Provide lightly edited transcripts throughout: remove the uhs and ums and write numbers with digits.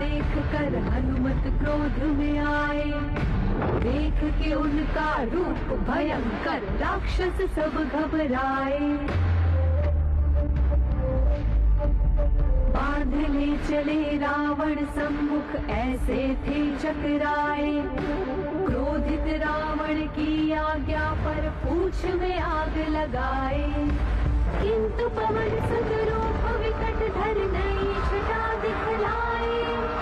देख कर हनुमत क्रोध में आए, देख के उनका रूप भयंकर राक्षस सब घबराए। बांध ले चले रावण सम्मुख ऐसे थे चकराए, क्रोधित रावण की आज्ञा पर पूंछ में आग लगाए। किंतु पवन सुत रूप विकट धर नई छटा दिखलाए,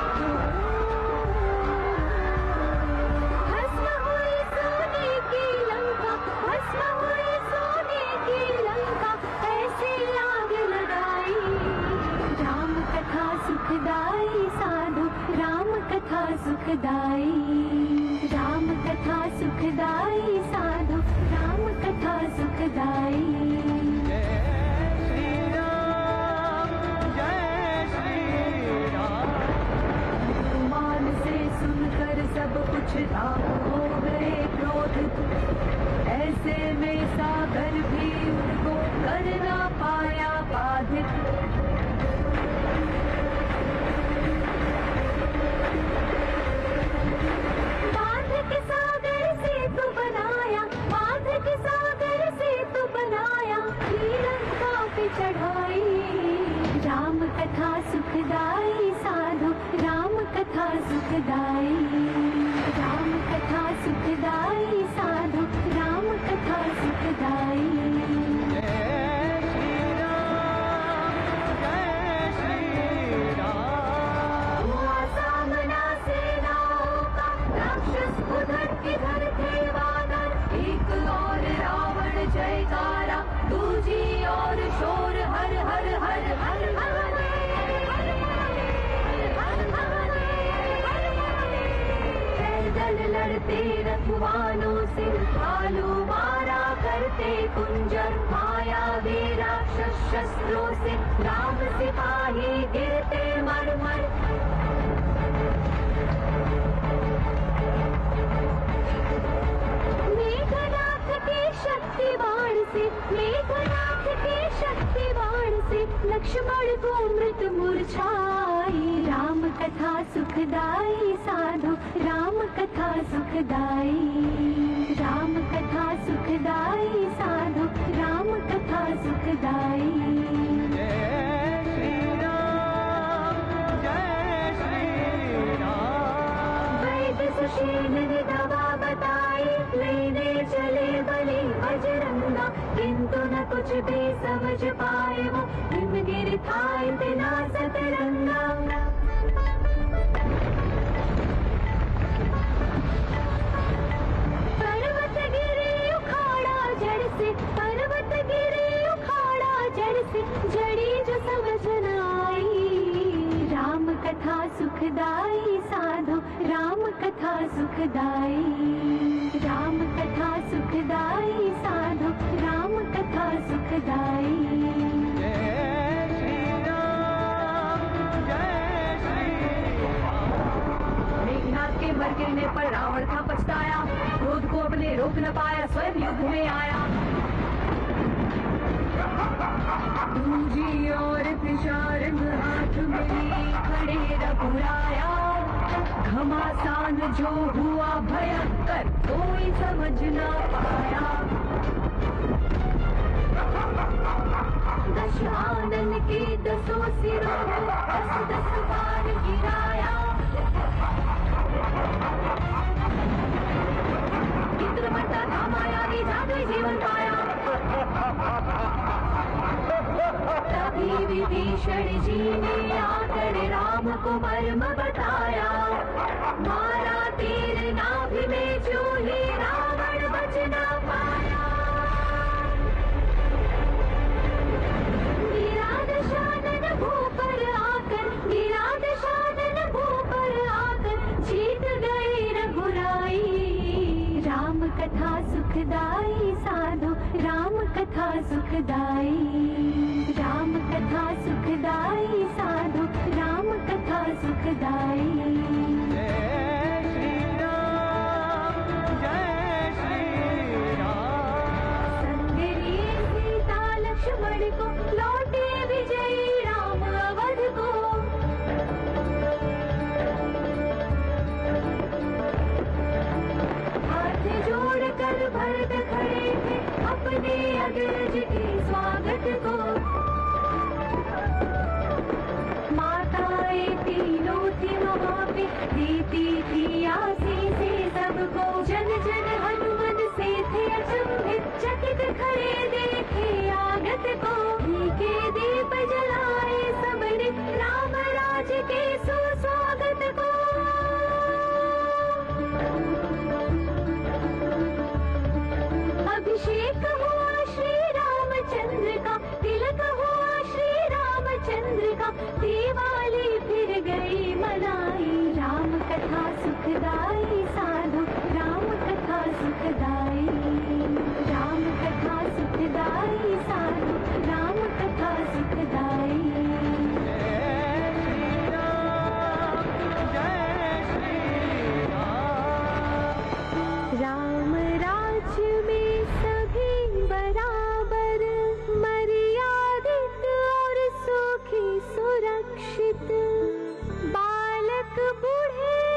भस्म हुई सोने की लंका, भस्म हुई सोने की लंका, ऐसे आग लगाई। राम कथा सुखदाई साधु, राम कथा सुखदाई, राम कथा सुखदाई साधु, राम कथा सुखदाई। सब कुछ राम हो गए क्रोधित, ऐसे में सागर भी उनको कर ना पाया बाधित। बांध के सागर से तो बनाया, बांध के सागर से तो बनाया, श्रीलंका पे चढ़ाई। राम कथा सुखदाई साधु, राम कथा सुखदाई, राम कथा सुखदाई साधु, राम कथा सुखदाई। जय श्री राम, जय श्री राम। हुआ सामना सेनाओं का, राक्षस उधर किधर थे वानर, एक और रावण जयकारा, दूजी और शोर हर हर हर हर हर। लड़ते रखवानों से भालू मारा करते कुंजर, माया वे राक्षस शस्त्रों से राम सिपाही गिरते मर मर। मेघनाथ के शक्ति बाण से, मेघनाथ के शक्ति बाण से लक्ष्मण को मृत मूर्छाई। राम कथा सुखदाई साधु, राम कथा सुखदाई, राम कथा सुखदाई साधु, राम कथा सुखदाई। जय श्री राम, जय श्री राम। वैद्य सुशील ने दवा बताई, लेने चले बलि बजरंगा, किंतु न कुछ भी समझ पाए वो, हिमगिरि था इतना सतरंगा। पर्वत गिरे उखाड़ा जड़ से, पर्वत गिरे उखाड़ा जड़ से, जड़ी जो समझ न आई। राम कथा सुखदाई साधु, राम कथा सुखदाई, राम कथा सुखदाई साधु, राम कथा सुखदाई। जय श्री राम, जय श्री राम। मेघनाथ के मर गिरने पर रावण था पछताया, क्रोध को अपने रोक न पाया, स्वयं युद्ध में आया। दूजी और त्रिशारंग हाथ में खड़े रघुराया, घमासान जो हुआ भयंकर कोई समझ न पाया। दशानन के दसों सिरों दस दस बार गिराया, इंद्र बनता था मायावी जादू जीवन पाया। तभी विभीषण जी ने आकर राम को मर्म बताया, मारा तीर नाभि में जो ही रावण बच न पाया। गिरा दशानन भू पर आकर, गिरा दशानन भू पर आकर, जीत गए रघुराई। राम कथा सुखदाई साधु, राम कथा सुखदाई, राम कथा सुखदाई साधु, राम कथा सुखदाई। जय श्री राम, जय श्री राम। संग लिए सीता लक्ष्मण को, लौटे विजयी राम अवध को। अपने अग्रज के स्वागत को। माताएं तीनों थी वहाँ पे, देती थी आशीषें सबको। जन जन हनुमान से थे अचंभित, चकित खड़े देखे आगत को। घी के दीप जलाए सबने, राम राज के सुस्वागत को। अभिषेक हुआ श्री रामचंद्र का, तिलक हुआ श्री रामचंद्र का। दिवाली फिर गई मनाई, राम कथा सुखदाई साधु, राम कथा सुखदाई। राम कथा सुखदाई साधु, राम कथा सुखदाई। राम राज्य में सभी बराबर, मर्यादित और सुखी सुरक्षित। बालक बूढ़े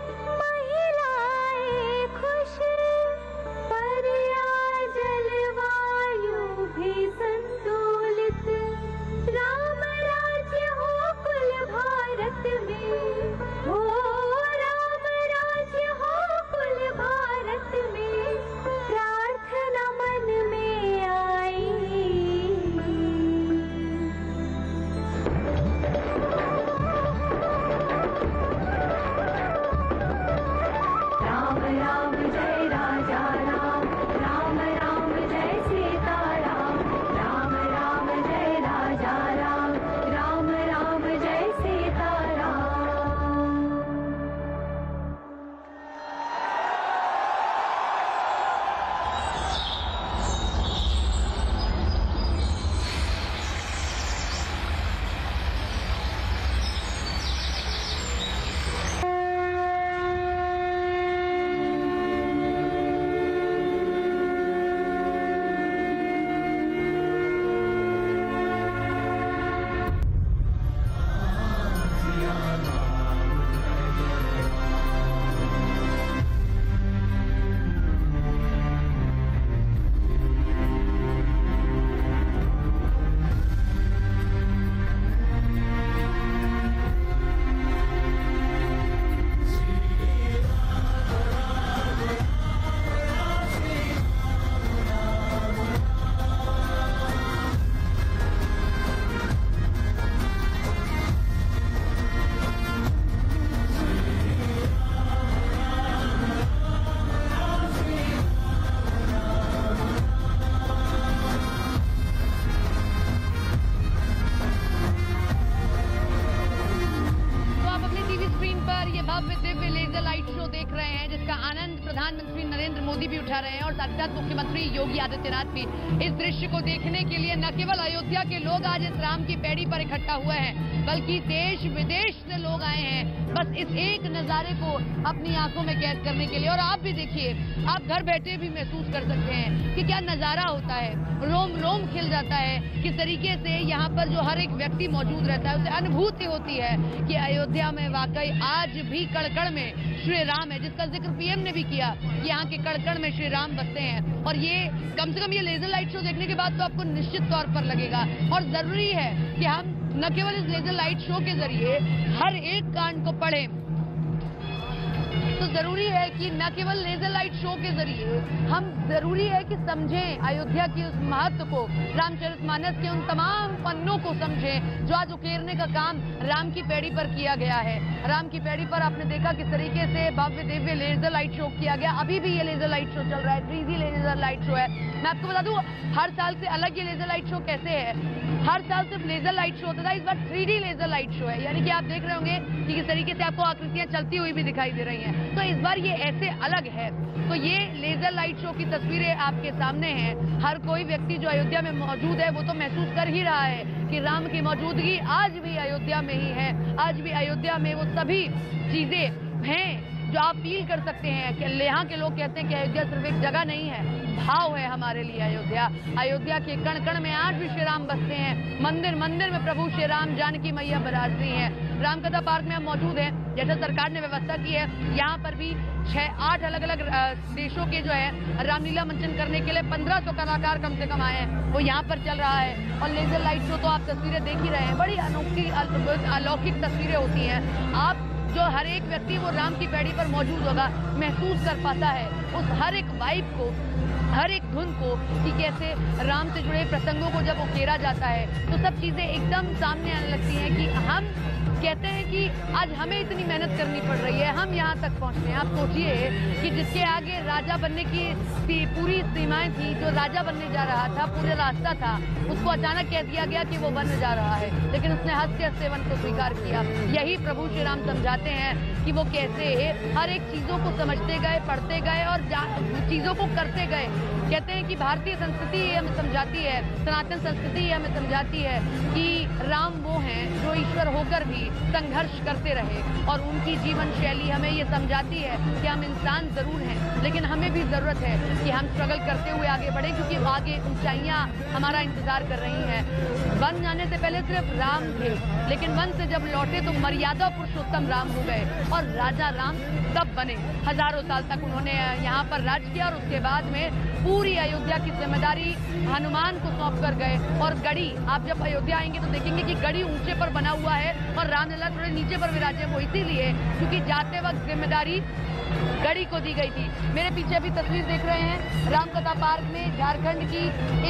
महिलाएं खुश, पर्या जलवायु भी संतुलित। राम राज्य हो कुल भारत में, हो राम राज्य हो कुल भारत में। प्रार्थना मन में आई, राम राम जय राजा राम, राम राम जय सीता राम। राम राम जय राजा राम, राम राम जय Sita Ram. Divya laser light show देख रहे हैं, जिसका आनंद प्रधानमंत्री नरेंद्र मोदी भी उठा रहे हैं और साक्षात मुख्यमंत्री योगी आदित्यनाथ भी। इस दृश्य को देखने के लिए न केवल अयोध्या के लोग आज इस राम की पैड़ी पर इकट्ठा हुए हैं, बल्कि देश विदेश से लोग आए हैं बस इस एक नजारे को अपनी आंखों में कैद करने के लिए। और आप भी देखिए, आप घर बैठे भी महसूस कर सकते हैं कि क्या नजारा होता है, रोम रोम खिल जाता है। किस तरीके से यहाँ पर जो हर एक व्यक्ति मौजूद रहता है उसे अनुभूति होती है कि अयोध्या में वाकई आज भी कण-कण में श्री राम है, जिसका जिक्र पीएम ने भी किया। यहाँ के कण-कण में श्री राम बसते हैं और ये कम से कम ये लेजर लाइट शो देखने के बाद तो आपको निश्चित तौर पर लगेगा। और जरूरी है कि हम न केवल इस लेजर लाइट शो के जरिए हर एक कांड को पढ़ें, तो जरूरी है कि न केवल लेजर लाइट शो के जरिए हम जरूरी है कि समझें अयोध्या की उस महत्व को, रामचरितमानस के उन तमाम पन्नों को समझें जो आज उकेरने का काम राम की पैड़ी पर किया गया है। राम की पैड़ी पर आपने देखा किस तरीके से भव्य दिव्य लेजर लाइट शो किया गया। अभी भी ये लेजर लाइट शो चल रहा है, 3D लेजर लाइट शो है। मैं आपको बता दूं, हर साल से अलग ये लेजर लाइट शो कैसे है। हर साल सिर्फ लेजर लाइट शो होता था, इस बार 3D लेजर लाइट शो है, यानी कि आप देख रहे होंगे कि किस तरीके से आपको आकृतियां चलती हुई भी दिखाई दे रही हैं। तो इस बार ये ऐसे अलग है। तो ये लेजर लाइट शो की तस्वीरें आपके सामने हैं। हर कोई व्यक्ति जो अयोध्या में मौजूद है वो तो महसूस कर ही रहा है कि राम की मौजूदगी आज भी अयोध्या में ही है। आज भी अयोध्या में वो सभी चीजें हैं जो आप फील कर सकते हैं कि यहाँ के लोग कहते हैं कि अयोध्या सिर्फ एक जगह नहीं है, भाव है हमारे लिए अयोध्या। अयोध्या के कण कण में आज भी श्री राम बसते हैं। मंदिर मंदिर में प्रभु श्री राम जानकी मैया विराजती हैं। रामकथा पार्क में हम मौजूद हैं। जैसे सरकार ने व्यवस्था की है, यहाँ पर भी 6-8 अलग अलग देशों के जो है रामलीला मंचन करने के लिए 1500 कलाकार कम से कम आए हैं, वो यहाँ पर चल रहा है। और लेजर लाइट शो तो आप तस्वीरें देख ही रहे हैं, बड़ी अनोखी अलौकिक तस्वीरें होती हैं। आप जो हर एक व्यक्ति वो राम की पैड़ी पर मौजूद होगा महसूस कर पाता है उस हर एक वाइब को, हर एक धुन को, कि कैसे राम से जुड़े प्रसंगों को जब उकेरा जाता है तो सब चीजें एकदम सामने आने लगती हैं कि हम कहते हैं कि आज हमें इतनी मेहनत करनी पड़ रही है, हम यहाँ तक पहुँचते हैं। आप सोचिए कि जिसके आगे राजा बनने की पूरी सीमाएं थी, जो राजा बनने जा रहा था, पूरा रास्ता था, उसको अचानक कह दिया गया कि वो बनने जा रहा है, लेकिन उसने हंसते हंसते वन को स्वीकार किया। यही प्रभु श्री राम समझाते हैं कि वो कैसे हर एक चीजों को समझते गए, पढ़ते गए और चीजों को करते गए। कहते हैं कि भारतीय संस्कृति ये हमें समझाती है, सनातन संस्कृति ये हमें समझाती है कि राम वो हैं जो ईश्वर होकर भी संघर्ष करते रहे, और उनकी जीवन शैली हमें ये समझाती है कि हम इंसान जरूर हैं, लेकिन हमें भी जरूरत है कि हम स्ट्रगल करते हुए आगे बढ़े, क्योंकि आगे ऊंचाइयां हमारा इंतजार कर रही हैं। वन जाने से पहले सिर्फ राम थे, लेकिन वन से जब लौटे तो मर्यादा पुरुषोत्तम राम हो गए और राजा राम तब बने। हजारों साल तक उन्होंने यहाँ पर राज किया और उसके बाद में पूरी अयोध्या की जिम्मेदारी हनुमान को सौंप कर गए। और गढ़ी, आप जब अयोध्या आएंगे तो देखेंगे कि गढ़ी ऊंचे पर बना हुआ है और रामलला थोड़े नीचे पर विराजे। वो इसीलिए क्योंकि जाते वक्त जिम्मेदारी गढ़ी को दी गई थी। मेरे पीछे अभी तस्वीर देख रहे हैं, रामकथा पार्क में झारखंड की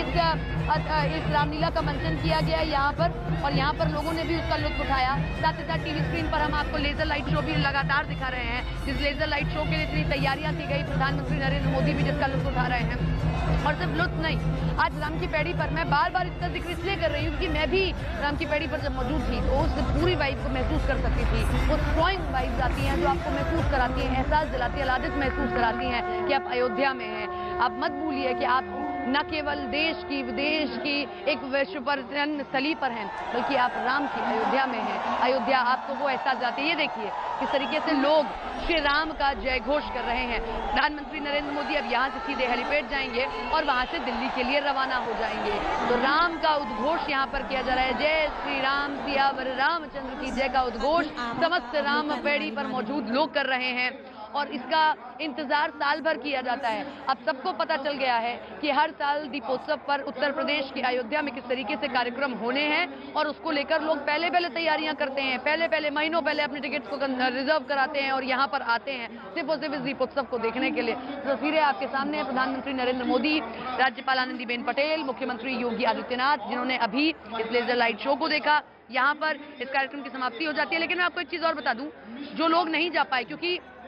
इस रामलीला का मंचन किया गया है यहाँ पर, और यहाँ पर लोगों ने भी उसका लुत्फ उठाया। साथ ही साथ टीवी स्क्रीन पर हम आपको लेजर लाइट शो भी लगातार दिखा रहे हैं। जिस लेजर लाइट शो के लिए इतनी तैयारियां की गई, प्रधानमंत्री नरेंद्र मोदी भी जिसका लुत्फ उठा रहे हैं। और सिर्फ लुत्फ नहीं, आज राम की पैड़ी पर मैं बार बार इसका जिक्र इसलिए कर रही हूँ कि मैं भी राम की पैड़ी पर जब मौजूद थी तो उस पूरी वाइब को महसूस कर सकती थी। वो स्ट्रॉन्ग वाइब्स आती हैं जो आपको महसूस कराती हैं, एहसास दिलाती है, लादित महसूस कराती हैं कि आप अयोध्या में हैं। आप मत भूलिए कि आप न केवल देश की, विदेश की एक विश्व पर्यटन स्थली पर हैं, बल्कि आप राम की अयोध्या में हैं। अयोध्या आपको वो एहसास दिलाती है। ये देखिए किस तरीके से लोग श्री राम का जय घोष कर रहे हैं। प्रधानमंत्री नरेंद्र मोदी अब यहाँ से सीधे हेलीपैड जाएंगे और वहाँ से दिल्ली के लिए रवाना हो जाएंगे। तो राम का उद्घोष यहाँ पर किया जा रहा है। जय श्री राम सियावर रामचंद्र की जय का उद्घोष समस्त राम पैड़ी पर मौजूद लोग कर रहे हैं, और इसका इंतजार साल भर किया जाता है। अब सबको पता चल गया है कि हर साल दीपोत्सव पर उत्तर प्रदेश की अयोध्या में किस तरीके से कार्यक्रम होने हैं, और उसको लेकर लोग पहले तैयारियां करते हैं, पहले महीनों पहले अपने टिकट्स को रिजर्व कराते हैं और यहाँ पर आते हैं सिर्फ और सिर्फ इस दीपोत्सव को देखने के लिए। तस्वीरें आपके सामने है, प्रधानमंत्री नरेंद्र मोदी, राज्यपाल आनंदीबेन पटेल, मुख्यमंत्री योगी आदित्यनाथ, जिन्होंने अभी इस लेजर लाइट शो को देखा। यहाँ पर इस कार्यक्रम की समाप्ति हो जाती है। लेकिन मैं आपको एक चीज और बता दूं, जो लोग नहीं जा पाए, क्योंकि